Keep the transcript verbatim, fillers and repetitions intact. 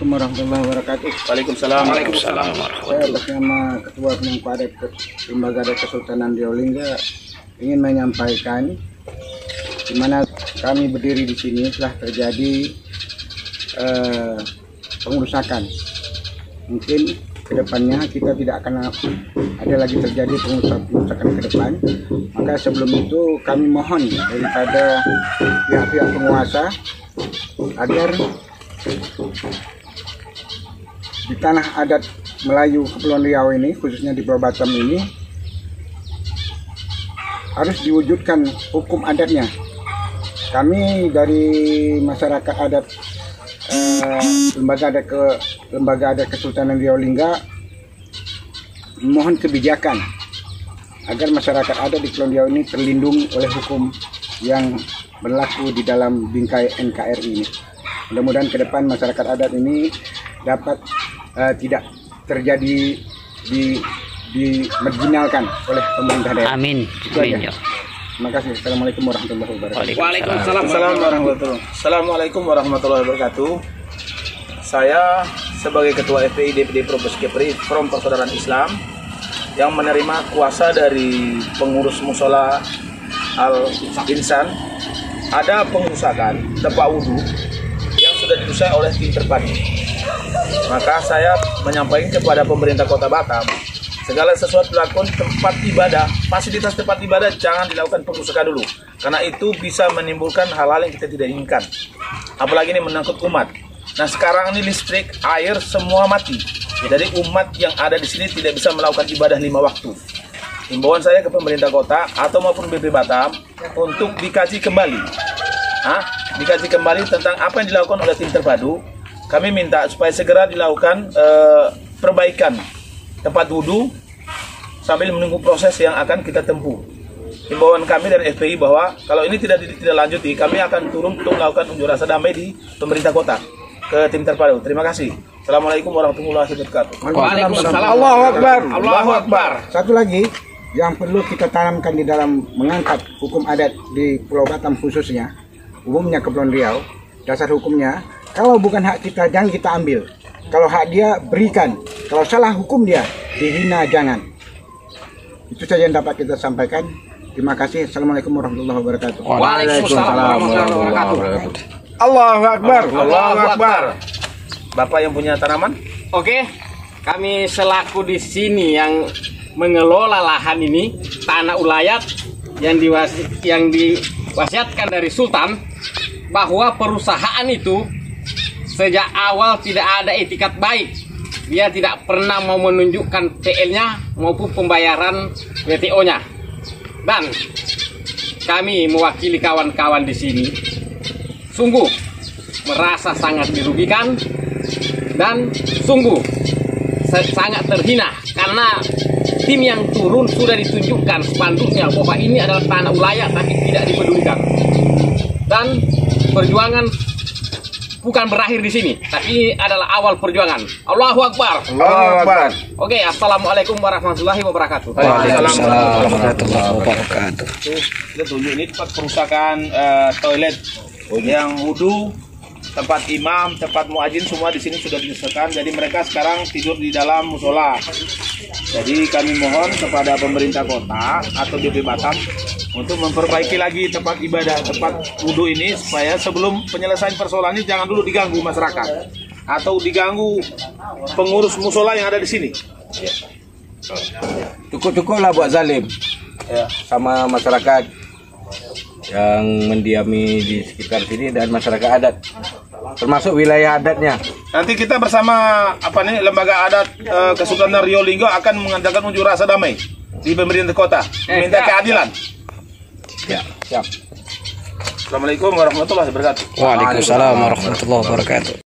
Assalamualaikum warahmatullahi wabarakatuh. Waalaikumsalam. Waalaikumsalam. Saya bersama Ketua Pemangku Adat Lembaga Adat Kesultanan Riau Lingga ingin menyampaikan di mana kami berdiri di sini telah terjadi eh, pengerusakan. Mungkin kedepannya kita tidak akan ada lagi terjadi pengerusakan ke depan. Maka sebelum itu kami mohon daripada pihak-pihak penguasa agar di tanah adat Melayu Kepulauan Riau ini, khususnya di Pulau Batam ini, harus diwujudkan hukum adatnya. Kami dari masyarakat adat eh, lembaga adat ke lembaga adat Kesultanan Riau Lingga mohon kebijakan agar masyarakat adat di Kepulauan Riau ini terlindung oleh hukum yang berlaku di dalam bingkai N K R I ini. Mudah-mudahan ke depan masyarakat adat ini dapat uh, tidak terjadi di dimarginalkan oleh pemerintah daerah. Amin. Amin. Ya. Terima kasih. Assalamualaikum warahmatullahi wabarakatuh. Waalaikumsalam. Assalamualaikum warahmatullahi wabarakatuh. Saya sebagai Ketua F P I D P D Probes Kepri From Persaudaraan Islam yang menerima kuasa dari pengurus musola Al Insan, ada pengerusakan tempat wudhu yang sudah dirusak oleh tim terpadu. Maka saya menyampaikan kepada pemerintah Kota Batam, segala sesuatu dilakukan tempat ibadah, fasilitas tempat ibadah jangan dilakukan pengerusakan dulu, karena itu bisa menimbulkan hal-hal yang kita tidak inginkan. Apalagi ini menangkut umat. Nah sekarang ini listrik, air semua mati. Jadi umat yang ada di sini tidak bisa melakukan ibadah lima waktu. Himbauan saya ke pemerintah kota atau maupun B P Batam untuk dikaji kembali, Hah? dikaji kembali tentang apa yang dilakukan oleh tim terpadu. Kami minta supaya segera dilakukan eh, perbaikan tempat wudhu sambil menunggu proses yang akan kita tempuh. Himbauan kami dari F P I bahwa kalau ini tidak tidak lanjuti, kami akan turun untuk melakukan unjuk rasa damai di pemerintah kota ke tim terpadu. Terima kasih. Assalamualaikum warahmatullahi wabarakatuh. Waalaikumsalam. Allahu Akbar. Allahu Akbar. Satu lagi yang perlu kita tanamkan di dalam mengangkat hukum adat di Pulau Batam khususnya, umumnya Kepulauan Riau, dasar hukumnya, kalau bukan hak kita jangan kita ambil. Kalau hak dia berikan. Kalau salah hukum dia dihina jangan. Itu saja yang dapat kita sampaikan. Terima kasih. Assalamualaikum warahmatullahi wabarakatuh. Waalaikumsalam warahmatullahi wabarakatuh. Allahu Akbar. Allahu Akbar. Bapak yang punya tanaman? Oke, kami selaku di sini yang mengelola lahan ini, tanah ulayat yang diwasi, yang diwasiatkan dari Sultan, bahwa perusahaan itu sejak awal tidak ada etikat baik. Dia tidak pernah mau menunjukkan P L-nya maupun pembayaran W T O-nya. Dan kami mewakili kawan-kawan di sini sungguh merasa sangat dirugikan dan sungguh sangat terhina karena tim yang turun sudah ditunjukkan spanduknya bahwa ini adalah tanah ulayat tapi tidak dipedulikan. Dan perjuangan bukan berakhir di sini, tapi adalah awal perjuangan. Allahu Akbar. Allahu Akbar. Oke, assalamualaikum warahmatullahi wabarakatuh. Waalaikumsalam warahmatullahi wabarakatuh. Kita tunjuk ini tempat perusakan uh, toilet yang wudhu, tempat imam, tempat muadzin semua di sini sudah diselesaikan. Jadi mereka sekarang tidur di dalam musola. Jadi kami mohon kepada pemerintah kota atau B P Batam untuk memperbaiki lagi tempat ibadah, tempat wudhu ini supaya sebelum penyelesaian persoalan ini jangan dulu diganggu masyarakat atau diganggu pengurus musola yang ada di sini. Cukup-cukuplah buat zalim ya, sama masyarakat yang mendiami di sekitar sini dan masyarakat adat, termasuk wilayah adatnya. Nanti kita bersama apa nih lembaga adat e, Kesultanan Riau Lingga akan mengadakan unjuk rasa damai di pemerintah kota, meminta keadilan. Ya, siap. Assalamualaikum warahmatullahi wabarakatuh. Waalaikumsalam warahmatullahi wabarakatuh.